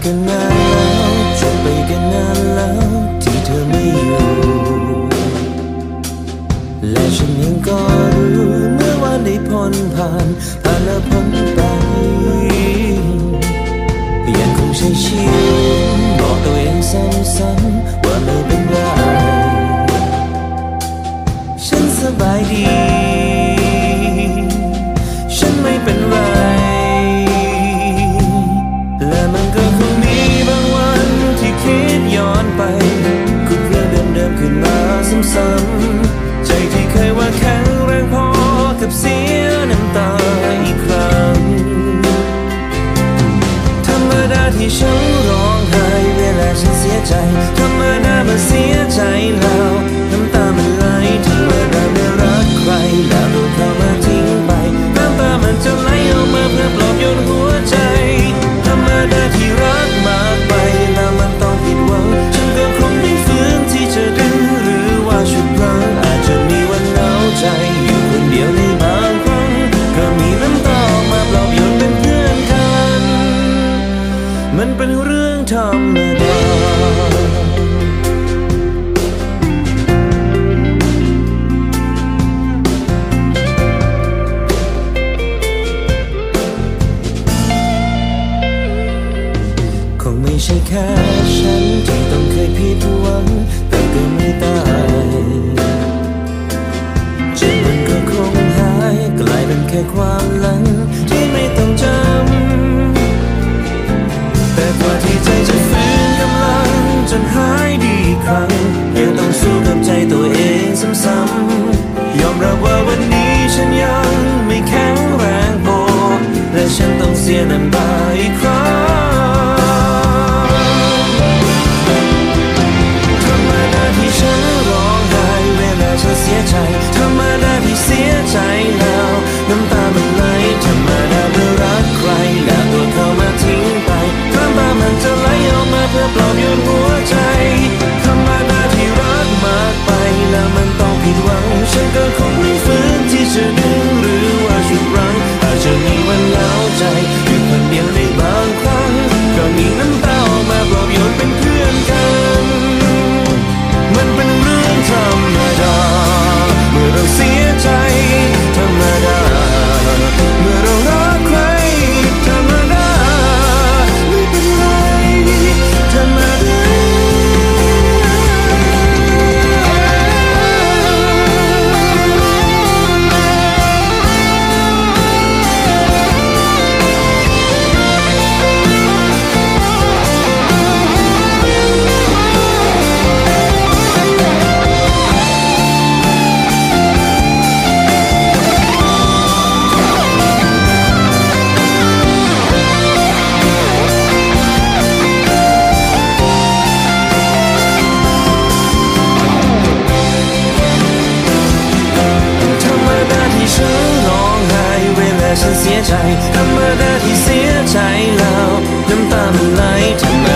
กันนานแล้วจบไปกันนานแล้วที่เธอไม่อยู่และฉันเองก็รู้เมื่อวันได้พ้นผ่านแล้วพ้นไปยังคงใช้ชีวิตบอกตัวเองซ้ำๆว่าไม่เป็นไรฉันสบายดีฉันไม่เป็นไรและมันก็คงมีบางวันที่คิดย้อนไปขุดเรื่องเดิมๆขึ้นมาซ้ำๆใจที่เคยว่าแข็งแรงพอกับเสียน้ำตาอีกครั้งธรรมดาที่ฉันร้องไห้เวลาฉันเสียใจธรรมดาเมื่อเสียใจแล้วน้ำตามันไหลธรรมดาเมื่อรักใครแล้วโดนเขามาทิ้งไปน้ำตามันจะไหลออกมาเพื่อปลอบโยนหัวใจธรรมดาที่รักมากไปแล้วมันต้องผิดหวังฉันก็คงไม่ฝืนที่จะดื้อหรือว่าฉุดรั้งอาจจะมีวันเหงาใจอยู่คนเดียวในบางครั้งก็มีน้ำตาออกมาปลอบโยนเป็นเพื่อนกันมันเป็นเรื่องธรรมดาคงไม่ใช่แค่ฉันที่ต้องเคยผิดหวังแต่ก็ไม่ตายจิตมันก็คงหายกลายเป็นแค่ความหลังที่ไม่ต้องจำแต่กว่าที่ใจจะฟื้นกำลังจนหายดีอีกครั้งยังต้องสู้กับใจตัวเองซ้ำๆยอมรับว่าวันนี้ฉันยังไม่แข็งแรงพอและฉันต้องเสียน้ำตาอีกครั้งที่ฉันร้องไห้เวลาฉันเสียใจธรรมดาที่เสียใจแล้วน้ำตามันไหลธรรมดาเมื่อรักใครแล้วตัวเขามาทิ้งไปน้ำตามันจะไหลออกมาเพื่อปลอบโยนหัวใจธรรมดาที่รักมากไปแล้วมันต้องผิดหวังฉันก็คงไม่ฝืนที่จะดึงหรือว่าฉุดรั้งอาจจะมีวันเหงาใจอยู่คนเดียวในบางครั้งก็มีน้ำตาออกมาปลอบโยนเป็นเพื่อนกันมันเป็นเรื่องธรรมดาเมื่อเราเสียใจธรรมดาเมื่อเรารักใครธรรมดาไม่เป็นไรธรรมดาฉันร้องไห้เวลาฉันเสียใจธรรมดาที่เสียใจแล้วน้ำตามันไหลธรรม